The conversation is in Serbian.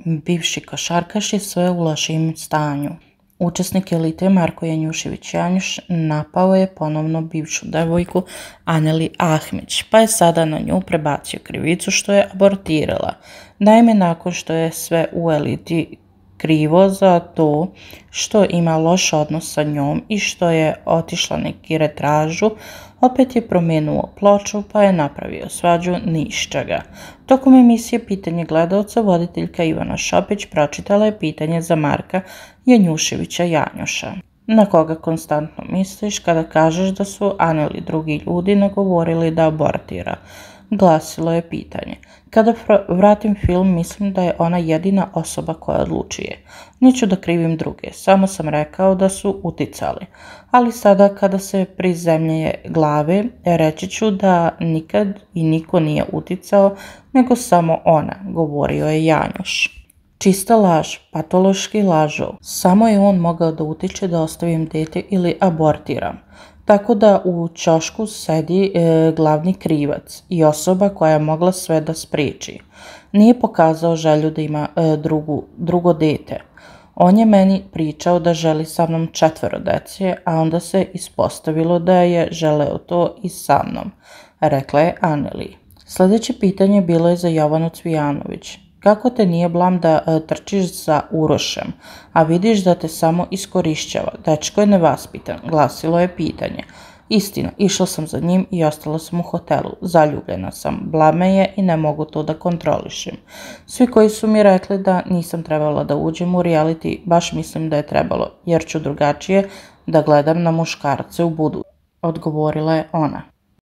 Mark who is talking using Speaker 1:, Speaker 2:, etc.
Speaker 1: Bivši košarkaš je sve u lošijem stanju. Učesnik Elite Marko Janjušević-Janjuš napao je ponovno bivšu devojku Aneli Ahmić, pa je sada na nju prebacio krivicu što je abortirala. Naime, nakon što je sve u Eliti krivo za to što ima loš odnos sa njom i što je otišla neki retražu, opet je promenuo ploču pa je napravio svađu ni iz čega. Tokom emisije Pitanje gledaoca voditeljka Ivana Šopić pročitala je pitanje za Marka Janjuševića-Janjuša. Na koga konstantno misliš kada kažeš da su Aneli drugi ljudi nagovorili da abortira? Glasilo je pitanje. Kada vratim film, mislim da je ona jedina osoba koja odlučuje. Neću da krivim druge, samo sam rekao da su uticali. Ali sada kada se prizemlje glave, reći ću da nikad i niko nije uticao, nego samo ona, govorio je Janjuš. Čista laž, patološki lažov. Samo je on mogao da utiče da ostavim dete ili abortiram. Tako da u ćošku sedi glavni krivac i osoba koja je mogla sve da spriječi. Nije pokazao želju da ima drugo dete. On je meni pričao da želi sa mnom 4 dece, a onda se ispostavilo da je želeo to i sa mnom, rekla je Aneli. Sljedeće pitanje bilo je za Jovanu Cvijanović. Kako te nije blam da trčiš za Urošem, a vidiš da te samo iskorišćava? Dečko je nevaspitan, glasilo je pitanje. Istina, išla sam za njim i ostala sam u hotelu. Zaljubljena sam, blame je i ne mogu to da kontrolišem. Svi koji su mi rekli da nisam trebala da uđem u reality, baš mislim da je trebalo, jer ću drugačije da gledam na muškarce u budu, odgovorila je ona.